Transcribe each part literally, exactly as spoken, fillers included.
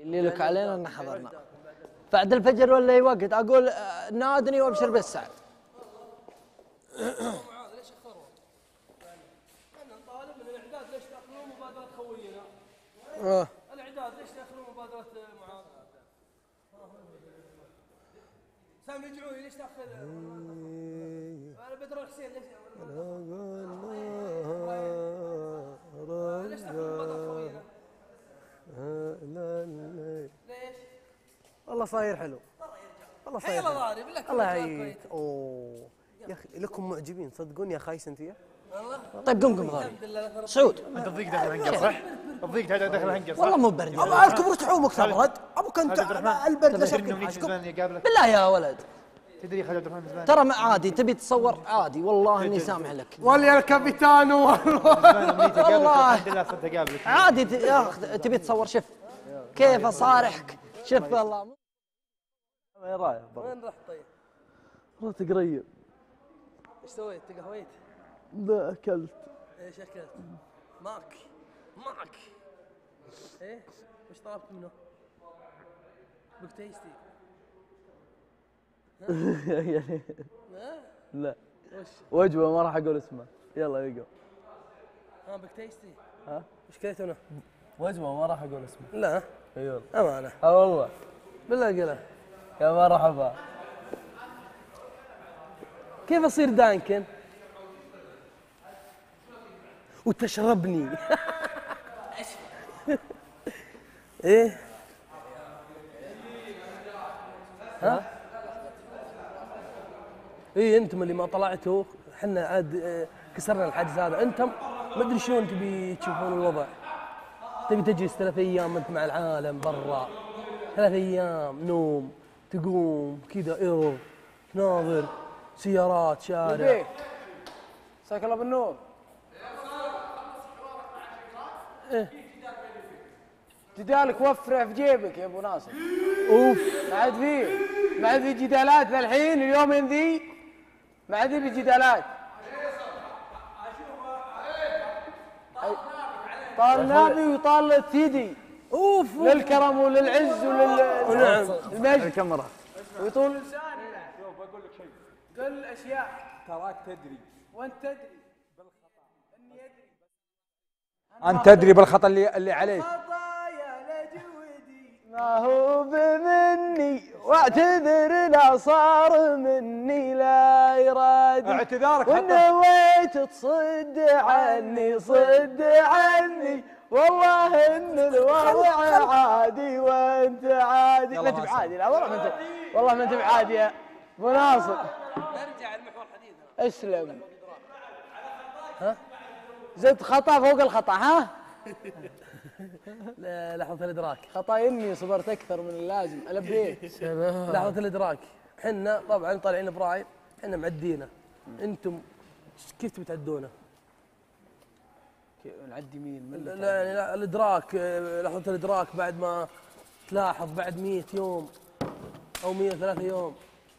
اللي لك علينا ان حضرنا بعد الفجر ولا اي وقت اقول نادني وابشر بالسعد. ليش اخروا؟ انا طالب من الاعداد ليش تاخرون مبادره خوينا؟ اه الاعداد ليش تاخرون مبادره معاذ؟ سامي رجعوني ليش تاخر؟ انا بدر الحسين ليش؟ ليش تاخر مبادره خوينا؟ ليش؟ والله صاير حلو. والله صاير حلو. الله ضاري بالله الله يعيك. اوه يا اخي لكم معجبين صدقوني يا خايس انت يا. طيب قم قم ضاري. سعود انت تضيق داخل الهنجر صح؟ تضيق داخل الهنجر صح؟ والله مو برد. الله الكبر تعومك تبرد ابوك انت البرد تدري انه ونيجي زمان يقابلك؟ بالله يا ولد تدري خالد عبد الرحمن زمان ترى عادي تبي تتصور عادي والله اني سامح لك. والله يا كابيتانو والله الحمد لله صرت اقابلك عادي تبي تصور شوف كيف اصارحك شوف والله. وين رايح؟ وين رحت طيب؟ رحت قريب. ايش سويت؟ تقهويت؟ لا اكلت. ايش اكلت؟ ماك ماك ايه؟ وش طلبت منه؟ بوك تيستي يعني ها؟ لا وش؟ وجبه ما راح اقول اسمه. يلا يقول. ها بوك تيستي؟ ها؟ وش كليت هنا؟ وجبه ما راح اقول اسمه. لا اي والله. امانه اه والله. بالله قله. يا مرحبا. كيف اصير دانكن؟ وتشربني. ايه؟ ها؟ ايه انتم اللي ما طلعتوا احنا عاد اه كسرنا الحاجز هذا. انتم ما ادري شلون تبي تشوفون الوضع. تبي تجلس ثلاث ايام انت مع العالم برا، ثلاث ايام نوم تقوم كذا ايرور تناظر سيارات شارع. مساك الله بالنور. ايه جدالك وفره في جيبك يا ابو ناصر. اوف ما عاد فيه ما عاد في جدالات للحين اليومين ذي ما عاد في جدالات. طال نابي وطال سيدي. اوف للكرم وللعز وللمجد. الكاميرا ويطول شوف بقول لك شيء. قل اشياء تراك تدري وانت تدري بالخطا اني ادري انت تدري بالخطا اللي اللي عليك. خطايا لجودي ما هو بمني واعتذر لا صار مني لا يراد. اعتذارك ونويت تصد عني صد عني والله ان الوضع عادي وانت عادي. ما انت بعادي. لا والله ما انت والله ما انت بعادي يا ابو ناصر. نرجع لمحور حديثنا. اسلم. ها؟ زدت خطا فوق الخطا. ها؟ لحظة الإدراك. خطا اني صبرت اكثر من اللازم البيت. لحظة الإدراك. حنا طبعا طالعين برايم حنا معدينا. انتم كيف تبي تعدونه؟ نعدي مين؟ لا لا لا الإدراك لحظة الإدراك بعد ما تلاحظ بعد مئة يوم أو مئة وثلاثة يوم.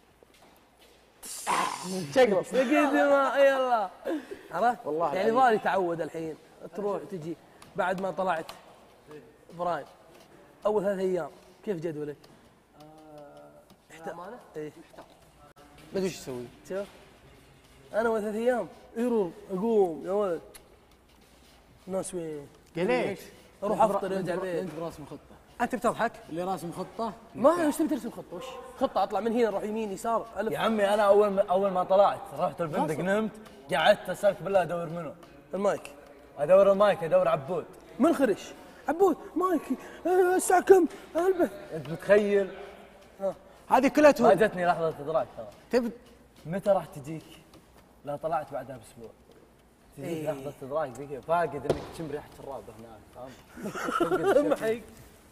شقلص لقيت ما يلا عرفت؟ والله يعني ظالي تعود الحين تروح تجي بعد ما طلعت برايم اول ثلاث ايام كيف جدولك؟ امانه؟ ايه ما ادري ايش اسوي. شوف انا اول ثلاث ايام ايرور اقوم يا ولد ناس وين؟ قليت اروح افطر ارجع البيت. انت براسم خطه. انت بتضحك؟ اللي راسم خطه ما ايش تبي ترسم خطه؟ وش؟ خطه اطلع من هنا اروح يمين يسار الف. يا عمي انا اول ما اول ما طلعت رحت الفندق نمت قعدت اسالك بالله ادور منو؟ المايك ادور المايك ادور عبود. من خرش؟ عبود مايكي آه، الساعه كم؟ البس. انت متخيل؟ هذه كلها ما تهون. جتني لحظه ادراك ترى. تبي متى راح تجيك؟ لا طلعت بعدها باسبوع. تجيك إيه. لحظه ادراك ذيك فاقد انك تشم ريحه الرابه هناك فاهم؟ محيك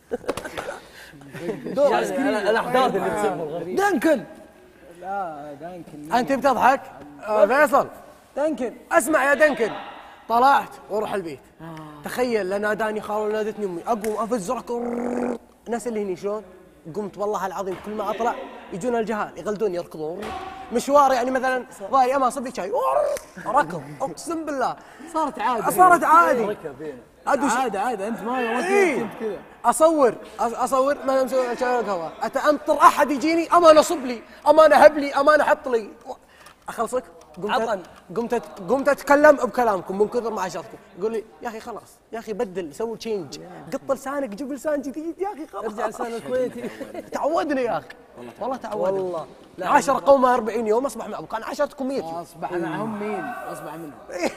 يعني الاحداث اللي تصير بالغريب. دانكن لا دانكن. انت بتضحك؟ آه فيصل دانكن اسمع يا دنكن طلعت واروح البيت. تخيل لا ناداني خال ولا نادتني امي اقوم افز ركض. الناس اللي هني شلون؟ قمت والله العظيم كل ما اطلع يجون الجهال يغلدون يركضون مشوار يعني مثلا ضايع اما صب لي شاي ركض اقسم بالله صارت عادي. صارت عادي. عادة عادة انت ما ما إيه. كنت كذا. اصور أص- اصور ما مسوي قهوه، اتانطر احد يجيني امان اصب لي، امان اهب لي، امان احط لي، اخلصك قمت قمت قمت اتكلم بكلامكم من كثر ما عشرتكم، يقول لي يا اخي خلاص يا اخي بدل سوي تشينج، قط لسانك جيب لسان جديد يا اخي خلاص ارجع لسان الكويتي. تعودني يا اخي والله تعودني والله. عشرة قومه أربعين يوم اصبح معكم، كان عشرتكم مية يوم. اصبح معهم مين؟ اصبح منهم.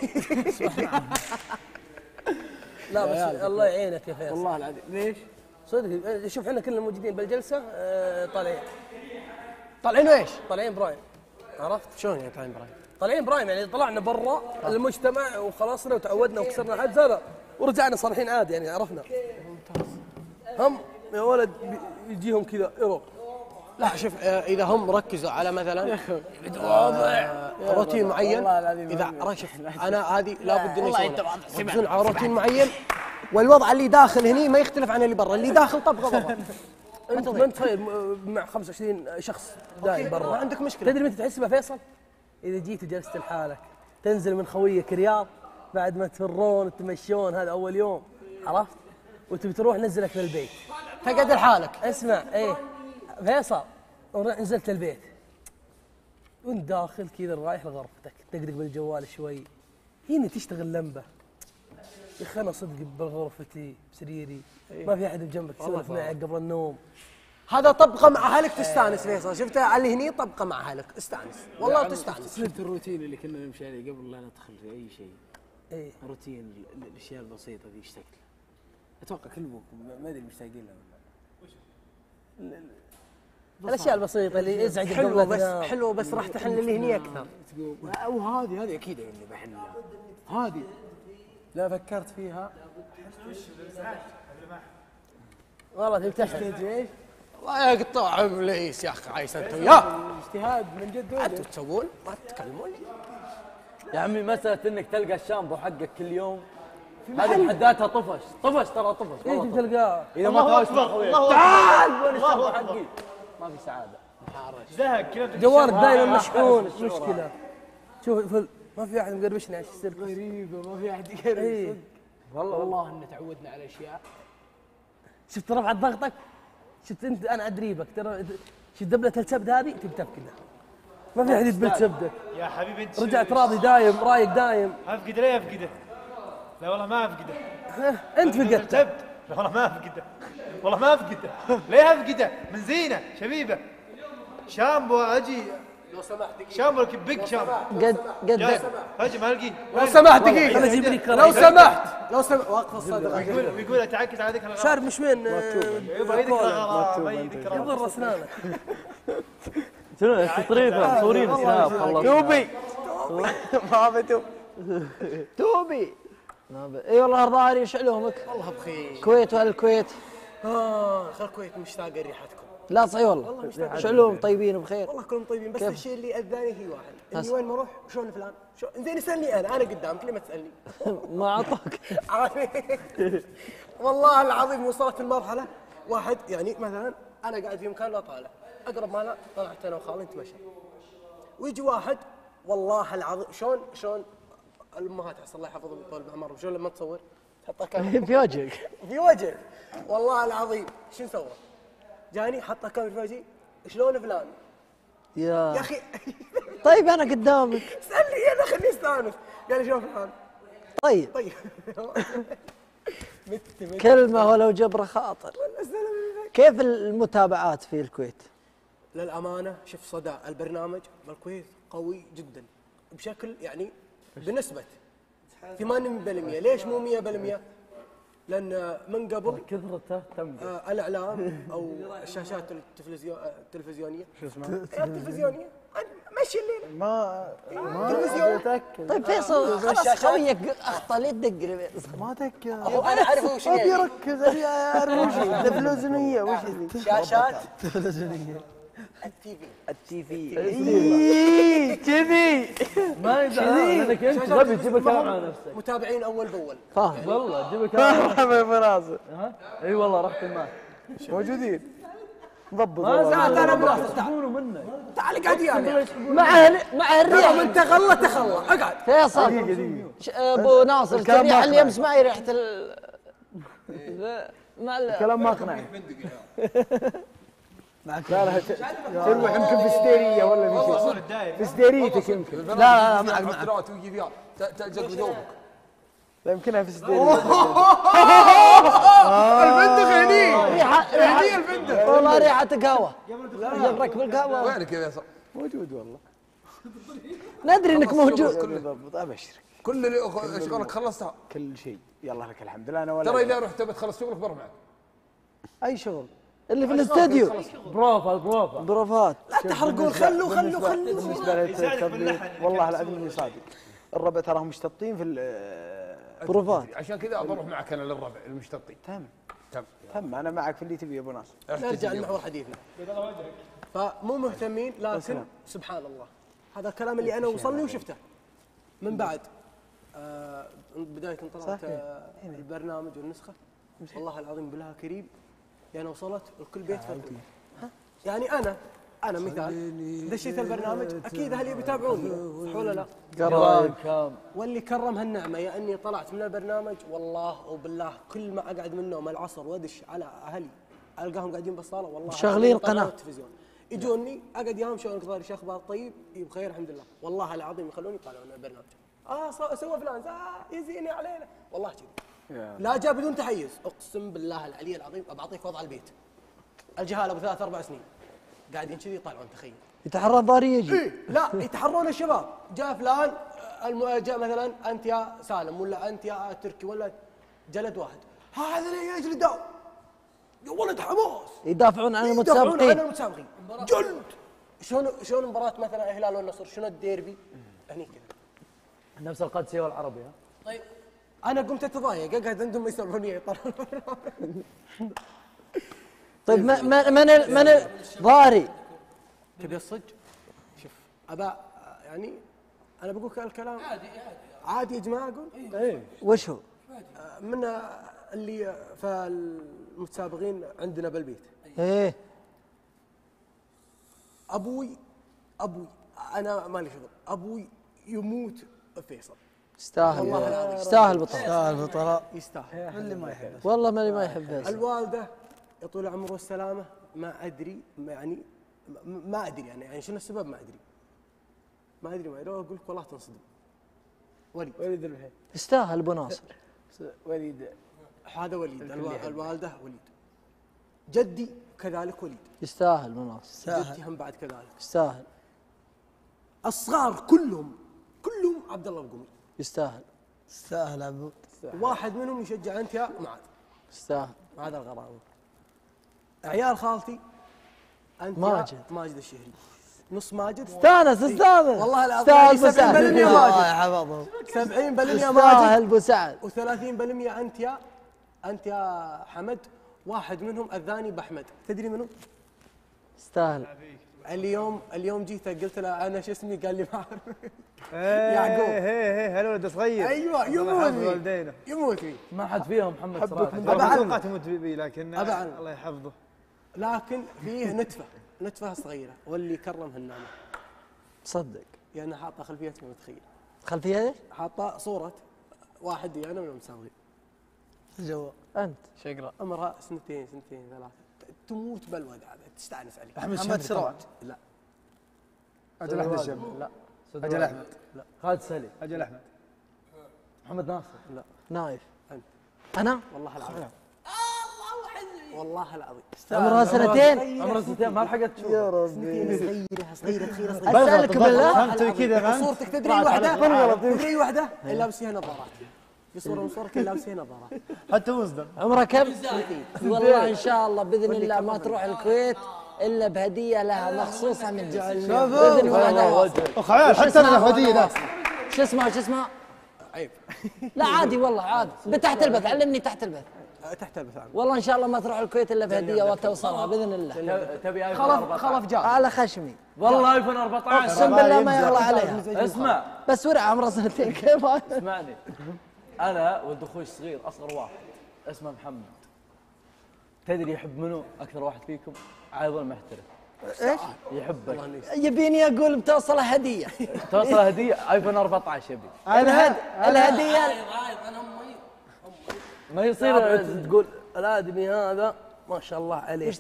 لا بس الله يعينك يا فيصل والله العظيم. ليش؟ صدق. شوف احنا كلنا موجودين بالجلسه آه، طالعين طالعين ايش؟ طالعين برايم، عرفت؟ شلون يعني طالعين برايم؟ طالعين برايم يعني طلعنا برا المجتمع وخلصنا وتعودنا وكسرنا الحد هذا ورجعنا صالحين عادي يعني عرفنا. هم يا ولد بي- يجيهم كذا ايرور. لا شوف آه، اذا هم ركزوا على مثلا آه، روتين معين، والله العظيم اذا ما- شوف انا هذه لابد اني والله أنت اسوي واضح. يركزون على روتين معين، والوضع اللي داخل هني ما يختلف عن اللي برا، اللي داخل طبقه برا. انت ما انت تخيل م- مع خمسة وعشرين شخص دايم برا ما عندك مشكله. تدري متى تحس بها فيصل؟ اذا جيت وجلست لحالك تنزل من خويك رياض بعد ما تفرون تمشون هذا اول يوم عرفت؟ وتبي تروح نزلك للبيت تقعد لحالك. اسمع ايه فيصل ورحت نزلت البيت وانت داخل كذا رايح لغرفتك تقدق بالجوال شوي هنا تشتغل لمبه يا اخي انا صدق بغرفتي بسريري ما في احد بجنبك تسولف معك قبل النوم. هذا طبقه مع اهلك تستانس فيصل، شفتها على هني طبقه مع اهلك استانس والله تستانس. صرت الروتين اللي كنا نمشي عليه قبل لا ندخل في اي شيء. ايه روتين ال- الاشياء البسيطه ذي اشتقت لها. اتوقع كلكم ما ادري مشتاقين لها ولا لا. الاشياء البسيطه اللي ازعج حلوه قبل بس تنام. حلوه بس راح تحن اللي هني اكثر. تقوم وهذه هذه اكيد اللي بحن لها. هذه لا فكرت فيها. والله تبي تحن ايش؟ الله يقطع ابليس يا اخي عايز انت وياه. اجتهاد من جد. انتم تسوون ما تتكلمون. يا عمي مسألة انك تلقى الشامبو حقك كل يوم هذه بحد ذاتها طفش، طفش ترى طفش. ايه والله تبي تلقاه اذا ما تهاوش مع خويك تعال وين الشامبو حقي؟ ما في سعادة. زهق كذا جوالك دائما مشحون مشكله. شوف فل ما في احد مقربشني عشان يصير غريبه ما في احد يقرب. ايه صدق. والله والله ان تعودنا على اشياء. شفت رفعت ضغطك؟ شفت انت انا ادريبك ترى شفت دبله الكبد هذه تبي تفقدها ما في احد يدبل كبدك. يا حبيبي انت رجعت راضي دايم رايق دايم. افقده ليه افقده؟ لا والله ما افقده. انت فقدت كتبت لا والله ما افقده، والله ما افقده. ليه افقده؟ من زينه شبيبه شامبو اجي لو سمحت دقيقه شامبو بيج شامبو قد جاي قد هاجي ما القيه. لو سمحت خلاص دقيقه اجيب لك لو سمحت لو سمحت وقف الصدر. ويقول ويقول اتعكس على ذيك الغرام. شارب مش وين يبا هي ذيك الغرام هي ذيك الغرام. يضر اسنانك. شنو تطريفه صورين سناب خلص. توبي ما بتوب توبي اي والله ارضاني ايش علومك؟ والله بخير. الكويت ولا الكويت؟ اه خل الكويت مشتاقه لريحتكم. لا صحيح والله ايش علوم طيبين وبخير؟ والله كلهم طيبين بس الشيء اللي اذاني هي واحد اني وين ما اروح شلون فلان؟ شو زين اسالني انا انا قدامك ليه ما تسالني؟ ما اعطاك والله العظيم وصلت المرحله واحد يعني مثلا انا قاعد في مكان لا طالع اقرب ما لا طلعت انا وخالي نتمشى ويجي واحد والله العظيم شلون شلون الامهات عسى الله يحفظهم ويطول بعمرهم شلون لما تصور تحطها كاميرا في وجهك في وجهك والله العظيم شو سوى؟ جاني حطها كاميرا في وجهي شلون فلان؟ يا يا اخي طيب انا قدامك سألني انا خليني استانس قال لي شلون فلان؟ طيب طيب مت مت كلمه ولو جبر خاطر. كيف المتابعات في الكويت؟ للامانه شوف صدى البرنامج بالكويت قوي جدا بشكل يعني بنسبه ثمانين بالمئة. ليش مو مئة بالمئة؟ لان من قبل كثرته تم آه الاعلام او الشاشات التلفزيون التلفزيونيه شو اسمها؟ التلفزيونيه مشي الليل ما تلفزيون. طيب فيصل خلاص خويك اخطا ليه تدق لي فيصل؟ ما تك هو انا اعرف وش ابي يعني يركز ابي اعرف وش هي تلفزيونيه وش هي شاشات التي في التي في كذي ما يدعي لانك انت غبي تجيب الكلام على نفسك. متابعين اول باول. فاهم والله تجيب الكلام ما في راسه ها؟ اي والله رحت الماء موجودين ضبط ما زال أنا انا براسك، يسحبونه منك. تعال قاعد يعني مع مع الريح. انت خله تخلى اقعد. فيصل ش- ابو ناصر الكلام الريح ما اللي أقنع. يمس معي ريحه ال لا، مع ال- كلام ما اقنعني. لا لا تروح يمكن في هستيريه ولا في شيء. في هستيريتك يمكن. لا لا معك معك ويجي فيها تأجر بثوبك. لا يمكنها في هستيريه. البندق هني ريحه هني ريحه البندق. والله ريحه قهوه. جرك بالقهوه. وينك يا فيصل؟ موجود والله. ندري انك موجود. بالضبط ابشرك. كل اللي أخ- شغلك خلصتها. كل شيء يلا لك الحمد لله انا ولا ترى اذا رحت تبي تخلص شغلك بروح معك. اي شغل. اللي في الاستديو بروفا بروفا. بروفات. لا تحرقون خلوا خلوا خلوا. بالنسبه للتبليط والله العظيم اني صادق. الربع تراهم مشتطين في البروفات. عشان كذا بروح معك انا للربع المشتطين. تم تم. تم انا معك في اللي تبي يا ابو ناصر. نرجع لمحور حديثنا. فمو مهتمين لكن السلام. سبحان الله هذا الكلام اللي انا وصلني وشفته من بعد آه بدايه طلعت آه البرنامج والنسخه والله العظيم بالله كريم يعني وصلت الكل بيت فرق. يعني انا انا مثال دشيت البرنامج اكيد اهلي بيتابعوني صح ولا لا؟ كرام كام. واللي كرم هالنعمه يا اني طلعت من البرنامج والله وبالله كل ما اقعد من النوم العصر وادش على اهلي القاهم قاعدين بالصاله والله شغلين يطلعون قناة. التلفزيون يجوني اقعد ياهم شلونك ضاري شو اخبار طيب إي بخير الحمد لله والله العظيم يخلوني يطالعون البرنامج اه ص- سوى فلان اه يزيني علينا والله كذي لا جاء بدون تحيز اقسم بالله العلي العظيم بعطيك وضع البيت الجهال ابو ثلاث اربع سنين قاعدين كذي يطالعون تخيل يتحرى الضاري يجي. إيه لا يتحرون الشباب جاء فلان الم... جاء مثلا انت يا سالم ولا انت يا تركي ولا جلد واحد هذا اللي يجلدوا يا ولد حماس يدافعون عن يدافعون عن المتسابقين. المتسابقين جلد شلون شلون مباراة مثلا الهلال والنصر شنو الديربي هني كذا نفس القادسيه والعربي ها. طيب انا قمت اتضايق اقعد عندهم يسولفون يطلعون طيب من من من ال- من الضاري تبي الصج شوف ابا يعني انا بقول الكلام عادي عادي عادي يا جماعه اقول ايه وش هو؟ من اللي فالمتسابقين عندنا بالبيت ايه ابوي ابوي انا مالي شغل ابوي يموت فيصل يستاهل والله العظيم. يستاهل بطل. يستاهل بطلاء. يستاهل اللي ما يحب. والله ماني ما يحب فيصل. الوالده يا طول العمر والسلامه ما ادري ما يعني ما- ما ادري يعني يعني شنو السبب ما ادري ما ادري ما ادري اقول لك والله تنصدم وليد وليد البحير. يستاهل ابو ناصر. وليد هذا وليد الوا- الوالده وليد جدي كذلك وليد يستاهل ابو ناصر. جدي هم بعد كذلك يستاهل الصغار كلهم كلهم عبد الله القمي يستاهل. يستاهل عبود. واحد منهم يشجع انت يا معاذ يستاهل. هذا الغرام عيال خالتي انت يا ماجد. ماجد الشهري نص ماجد استانس استانس. والله العظيم يستاهل ابو سبعين بالمية سعد. ماجد حفظهم. سبعين بالمية يستاهل ماجد ابو سعد. وثلاثين بالمية انت يا انت يا حمد واحد منهم الثاني باحمد تدري منو؟ يستاهل. اليوم اليوم جيت قلت له انا شو اسمي قال لي ما اعرف يعقوب. يعقوب. هي هي ولد صغير. ايوه يموت فيه يموت فيه ما حد فيهم محمد صراحه. أبا عنه. توقعت تموت بي لكن أبا عنه. الله يحفظه. لكن فيه نتفه نتفه صغيره واللي كرم هالنعمه تصدق. يعني حاطه خلفيتي متخيل خلفيه ايش؟ حاطه صوره واحد انا من المساوي جو. انت. شقرا. عمرها سنتين سنتين ثلاثه تموت بالولد هذا تستانس عليه محمد سراج. لا اجل احمد الشاب. لا اجل احمد. خالد سليم. اجل احمد. محمد ناصر. لا نايف. أنت. انا والله العظيم والله العظيم عمرها سنتين. عمره سنتين ما لحقت تشوف. يا ربي. صغيره صغيره صغيره صغيره اسالك بالله. فهمت كذا فهمت. صورتك تدري وحده تدري وحده اللي لابس فيها نظارات في صوره من صورك اللي لابس فيها نظارات حتى مصدر. عمرها كم؟ والله ان شاء الله باذن الله ما تروح الكويت الا بهديه لها مخصوصه من باذن الله. اخ عيال حتى انا له هديه ذاك. شو اسمه شو اسمه؟ عيب لا عادي والله عادي. تحت البث علمني تحت البث. تحت البث عنه والله ان شاء الله ما تروح الكويت الا بهديه وتوصلها باذن الله. تبي ايفون خلف أربعة عشر. خلف جاب على خشمي. والله ايفون أربعة عشر. اقسم بالله ما يغلى عليها. اسمع بس ورع عمره سنتين كيف؟ اسمعني. انا ولد اخوي الصغير اصغر واحد اسمه محمد. تدري يحب منو اكثر واحد فيكم؟ عايض المحترف. ايش؟ يحبك. يبيني اقول بتوصله هديه. توصل هديه ايفون أربعة عشر يبي. الهد الهديه ما يصير تقول الادمي هذا ما شاء الله عليه.